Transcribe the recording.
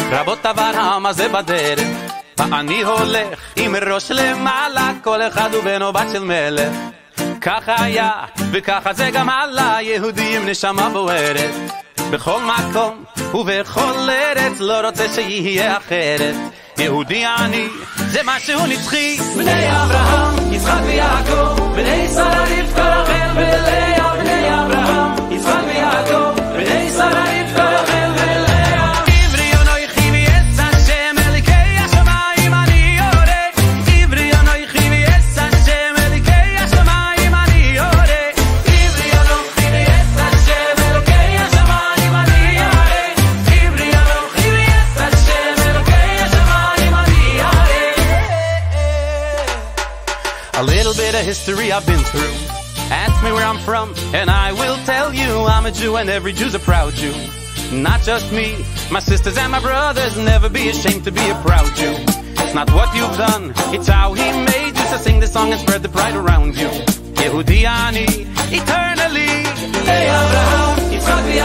רבות אברהם הזה בדרך, ואני הולך עם ראש למעלה, כל אחד הוא בנו בת של מלך. ככה היה וככה זה גם עלה, יהודי עם נשמה בוערת, בכל מקום ובכל ארץ, לא רוצה שיהיה אחרת. יהודי אני זה משהו נצחי, בני אברהם, יצחק ויעקב, בני שרה רבקה רחל ולאה, בני אברהם, יצחק ויעקב, בני שרה רבקה רחל ולאה. עברי אנוכי ויעש השם אלוקי השמיים אני יורה, עברי אנוכי ויעש השם אלוקי השמיים אני יורה, עברי אנוכי ויעש השם אלוקי השמיים אני יורה, עברי אנוכי ויעש השם אלוקי השמיים אני יורה. A little bit of history I've been through. Ask me where I'm from and I will tell you I'm a Jew and every Jew's a proud Jew. Not just me, my sisters and my brothers, never be ashamed to be a proud Jew. It's not what you've done, it's how he made you, so sing the song and spread the pride around you. Yehudi ani, eternally. Hey Abraham, Yitzchak